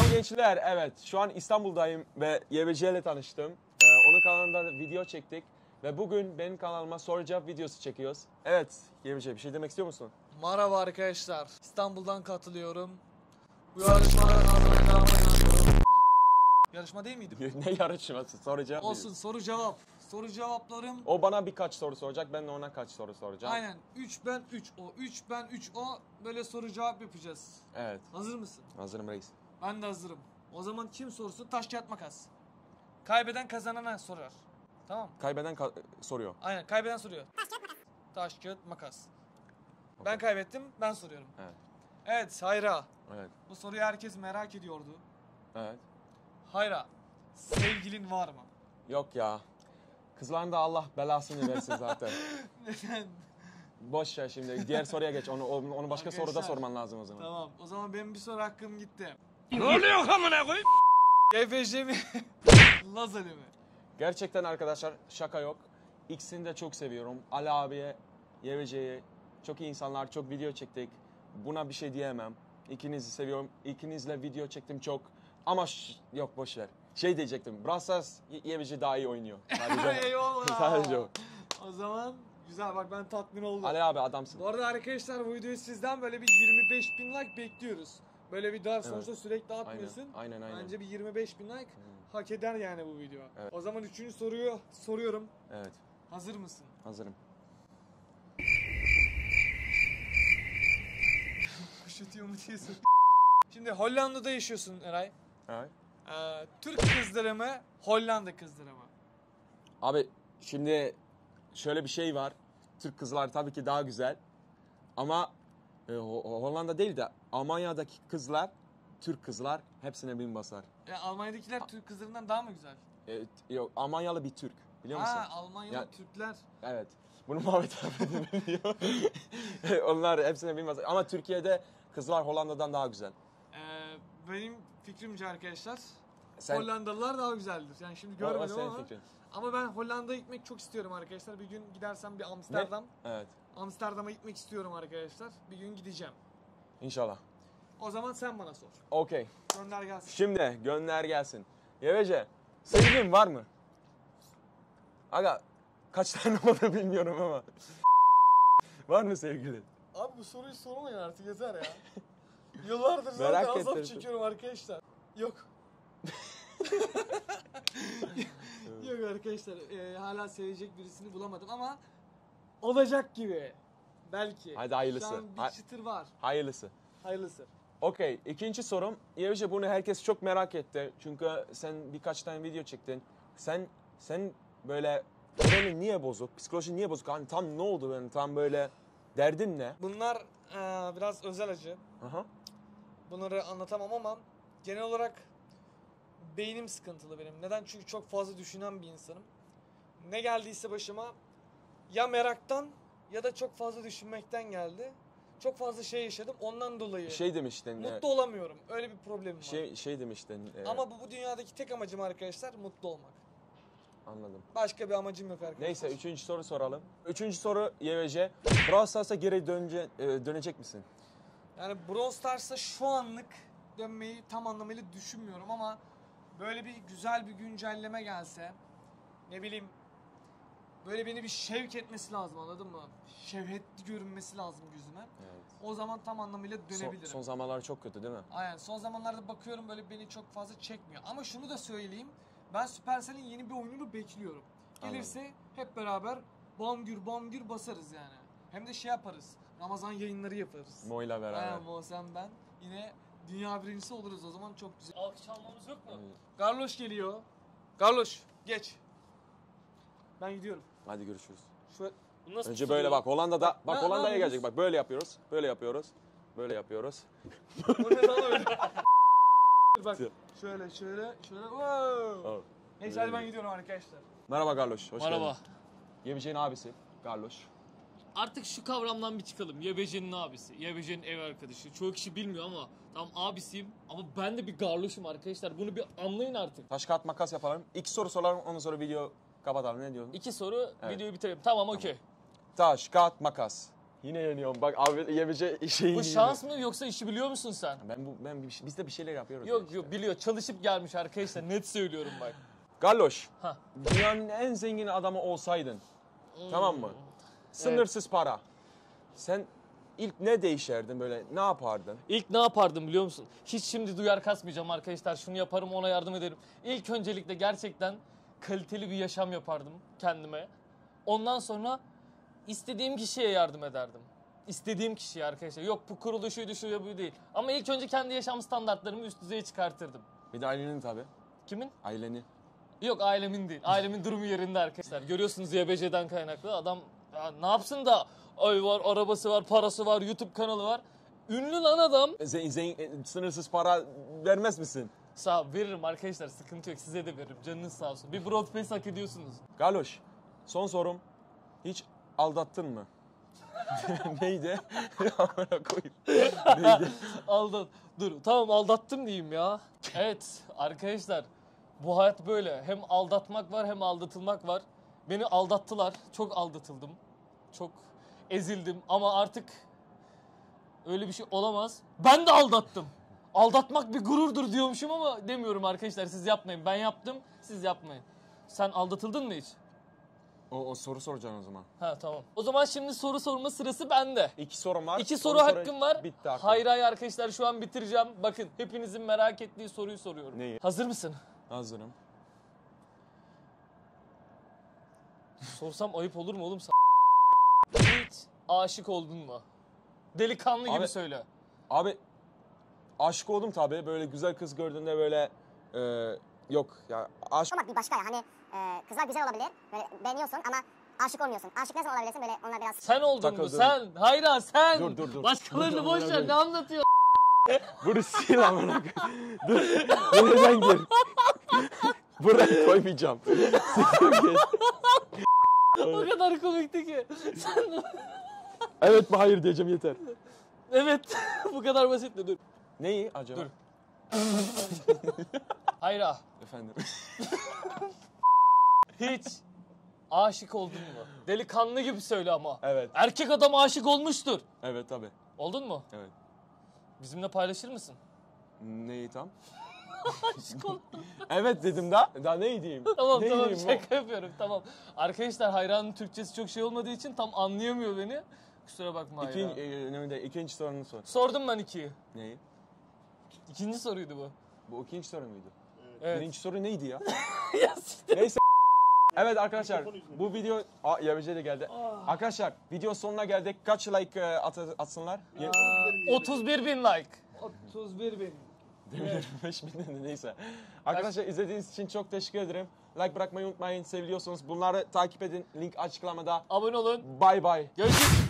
gençler, evet şu an İstanbul'dayım ve YBC ile tanıştım. Onun kanalında video çektik ve bugün benim kanalıma soru cevap videosu çekiyoruz. Evet YBC, bir şey demek istiyor musun? Merhaba arkadaşlar, İstanbul'dan katılıyorum. Bu yarışmada kazanacağımı inanıyorum. Yarışma değil miydi? Ne yarışması? Soru cevap Olsun, videosu. soru cevap. Soru cevaplarım. O bana birkaç soru soracak, ben de ona kaç soru soracağım. Aynen, 3 ben 3 o, 3 ben 3 o, böyle soru cevap yapacağız. Evet. Hazır mısın? Hazırım reis. Ben de hazırım. O zaman kim sorsun? Taş kağıt makas. Kaybeden kazanana sorar. Tamam. Kaybeden soruyor. Aynen, kaybeden soruyor. Taş kağıt makas. Ben kaybettim, ben soruyorum. Evet. Evet, Hayra. Evet. Bu soruyu herkes merak ediyordu. Evet. Hayra, sevgilin var mı? Yok ya. Kızların da Allah belasını versin zaten. Neden? Boş ver şimdi. Diğer soruya geç. Onu başka soruda Arkadaşlar, sorman lazım o zaman. Tamam, o zaman benim bir soru hakkım gitti. Ne oluyor amına koyayım? GFC mi? Lazali mi? Gerçekten arkadaşlar şaka yok. İkisini de çok seviyorum. Ali abiye, YBC'ye çok iyi insanlar, çok video çektik. Buna bir şey diyemem. İkinizi seviyorum. İkinizle video çektim çok. Ama yok boş ver. Şey diyecektim. Brawl Stars YBC daha iyi oynuyor. Sadece, Eyvallah. sadece o. O zaman güzel, bak ben tatmin oldum. Ali abi adamsın. Bu arada arkadaşlar, bu videoyu sizden böyle bir 25.000 like bekliyoruz. Böyle bir daha sonuçta sürekli atmıyorsun. Aynen. Bence bir 25.000 like hak eder yani bu video. Evet. O zaman 3. soruyu soruyorum. Evet. Hazır mısın? Hazırım. Kuş ötüyor mu diye sor. Şimdi Hollanda'da yaşıyorsun Eray. Evet. Türk kızları mı, Hollanda kızları mı? Abi şimdi şöyle bir şey var. Türk kızlar tabii ki daha güzel. Ama Hollanda değil de Almanya'daki kızlar, Türk kızlar hepsine bin basar. Almanya'dakiler Türk kızlarından daha mı güzel? Yok, Almanyalı bir Türk. Biliyor musun? Almanyalı Ya- Türkler. Evet. Bunu Muhammed abi de biliyor. Onlar hepsine bin basar. Ama Türkiye'de kızlar Hollanda'dan daha güzel. Benim fikrimce arkadaşlar, Sen, Hollandalılar daha güzeldir. Yani şimdi o görmedim senin ama. fikrin. Ama ben Hollanda'ya gitmek çok istiyorum arkadaşlar. Bir gün gidersem bir Amsterdam. Evet. Amsterdam'a gitmek istiyorum arkadaşlar. Bir gün gideceğim. İnşallah. O zaman sen bana sor. Okey. Gönder gelsin. Şimdi gönder gelsin. YBC, sevgilin var mı? Aga, kaç tane olduğunu bilmiyorum ama. Var mı sevgilin? Abi bu soruyu sormayın artık, yeter ya. Yıllardır Merak zaten azap ettim. çekiyorum arkadaşlar. Yok. Yok arkadaşlar, hala sevecek birisini bulamadım ama olacak gibi. Belki. Hadi hayırlısı. Şu an bir çıtır var. Hayırlısı. Hayırlısı. Okey, ikinci sorum. YBC, bunu herkes çok merak etti. Çünkü sen birkaç tane video çektin. Sen böyle moralin niye bozuk? Psikolojin niye bozuk? Hani tam ne oldu benim? Tam böyle derdin ne? Bunlar biraz özel acı. Aha. Bunları anlatamam ama genel olarak beynim sıkıntılı benim. Neden? Çünkü çok fazla düşünen bir insanım. Ne geldiyse başıma ya meraktan ya da çok fazla düşünmekten geldi. Çok fazla şey yaşadım. Ondan dolayı Şey demiştin. mutlu olamıyorum. Öyle bir problemim var. Şey demiştin. Ama bu dünyadaki tek amacım arkadaşlar mutlu olmak. Anladım. Başka bir amacım yok arkadaşlar. Neyse, üçüncü soru soralım. Üçüncü soru YBC. Brawl Stars'a geri dönecek misin? Yani Brawl Stars'a şu anlık dönmeyi tam anlamıyla düşünmüyorum ama böyle bir güzel bir güncelleme gelse, ne bileyim, böyle beni bir şevk etmesi lazım, anladın mı? Şevhetli görünmesi lazım gözüme. Evet. O zaman tam anlamıyla dönebilirim. Son zamanlar çok kötü değil mi? Aynen, son zamanlarda bakıyorum böyle beni çok fazla çekmiyor. Ama şunu da söyleyeyim, ben Supercell'in yeni bir oyununu bekliyorum. Gelirse hep beraber bam gür basarız yani. Hem de şey yaparız, Ramazan yayınları yaparız. Mo'yla beraber. Aynen, Mo, sen, ben. Yine dünya birincisi oluruz o zaman, çok güzel. Alkış almamız yok mu? Evet. Garloş geliyor. Garloş geç. Ben gidiyorum. Hadi görüşürüz. Şu Bu nasıl Önce bir soru böyle ya? bak, Hollanda'da, bak Ne Hollanda'ya yapıyoruz? gelecek. Bak böyle yapıyoruz. Böyle yapıyoruz. Böyle yapıyoruz. o ne lan öyle? Bak şöyle. Wow. Oh. Neyse hadi ben gidiyorum arkadaşlar. Merhaba Garloş. Hoş Merhaba. geldin. YBC'nin abisi Garloş. Artık şu kavramdan bir çıkalım. YBC'nin abisi, YBC'nin ev arkadaşı. Çoğu kişi bilmiyor ama tamam abisiyim ama ben de bir garloşum arkadaşlar. Bunu bir anlayın artık. Taş kağıt makas yapalım. İki soru soralım, ondan sonra video kapatalım. Ne diyorsun? İki soru, Evet. videoyu bitirelim. Tamam, okey. Taş kağıt makas. Yine yeniyorum. Bak abi YBC şeyi Bu şans mı yoksa işi biliyor musun sen? Biz de bir şeyler yapıyoruz. Yok işte. yok biliyor. Çalışıp gelmiş arkadaşlar. Net söylüyorum bak. Galoş. Ha. Dünyanın en zengin adamı olsaydın. Tamam mı? Sınırsız para. Sen ilk ne değişerdin böyle? Ne yapardın? İlk ne yapardım biliyor musun? Hiç şimdi duyar kasmayacağım arkadaşlar. Şunu yaparım, ona yardım ederim. İlk öncelikle gerçekten kaliteli bir yaşam yapardım kendime. Ondan sonra istediğim kişiye yardım ederdim. İstediğim kişiye arkadaşlar. Yok bu kurulu şuydu şuydu bu değil. Ama ilk önce kendi yaşam standartlarımı üst düzeye çıkartırdım. Bir de ailenin tabii. Kimin? Aileni. Yok ailemin değil. Ailemin durumu yerinde arkadaşlar. Görüyorsunuz YBC'den kaynaklı. Adam ya ne yapsın da ay var, arabası var, parası var, YouTube kanalı var. Ünlü lan adam. Sınırsız para vermez misin? Sağ ol, veririm arkadaşlar, sıkıntı yok, size de veririm, canınız sağ olsun. Bir broadcast hak ediyorsunuz. Galoş, son sorum. Hiç aldattın mı? Neydi? Amına koyayım. Neydi? Dur tamam, aldattım diyeyim ya. Evet arkadaşlar, bu hayat böyle. Hem aldatmak var hem aldatılmak var. Beni aldattılar, çok aldatıldım. Çok ezildim ama artık öyle bir şey olamaz. Ben de aldattım. Aldatmak bir gururdur diyormuşum ama demiyorum arkadaşlar, siz yapmayın. Ben yaptım, siz yapmayın. Sen aldatıldın mı hiç? O soru soracaksın o zaman. Ha tamam. O zaman şimdi soru sorma sırası bende. 2 sorum var. 2 soru hakkım var. Bitti hakkım. Hayır arkadaşlar, şu an bitireceğim. Bakın hepinizin merak ettiği soruyu soruyorum. Neyi? Hazır mısın? Hazırım. Sorsam ayıp olur mu oğlum? Hiç aşık oldun mu? Delikanlı gibi Abi- söyle. Abi aşık oldum tabii. Böyle güzel kız gördüğünde böyle yok ya aşk Olmak bir başka ya. Hani kızlar güzel olabilir. Böyle beğeniyorsun ama aşık olmuyorsun. Aşık ne zaman olabilirsin? Böyle onlar biraz... Sen oldun mu? Takıldım. Sen. Hayra sen. Dur. Başkalarını Dur, boş dur, ver. dur. Ne anlatıyor? bunu sil amına koyayım. Dur. Yeniden gir. Buraya koymayacağım. Sileceğim, geç. O kadar komikti ki. Sen Evet mi hayır diyeceğim yeter. evet. Bu kadar basitti. Dur. Neyi acaba? Dur. Hayra. Efendim. Hiç aşık oldun mu? Delikanlı gibi söyle ama. Evet. Erkek adam aşık olmuştur. Evet tabii. Oldun mu? Evet. Bizimle paylaşır mısın? Neyi tam? Aşık oldum. Evet dedim daha ne diyeyim? Tamam Ne tamam, diyeyim şaka yapıyorum, tamam. Arkadaşlar Hayra'nın Türkçesi çok şey olmadığı için tam anlayamıyor beni. Kusura bakma Hayra. Önemli değil. İkinci sorunu sor. Sordum ben 2'yi. Neyi? İkinci soruydu bu. Bu ikinci soru muydu? Evet. Birinci soru neydi ya? Ya siktir. Neyse. Evet arkadaşlar bu video... YBC de geldi. Arkadaşlar video sonuna geldik. Kaç like atsınlar? 31 bin like. 31 bin. 5 bin neyse. Arkadaşlar izlediğiniz için çok teşekkür ederim. Like bırakmayı unutmayın. Seviyorsanız bunları takip edin. Link açıklamada. Abone olun. Bye bye. Görüşürüz.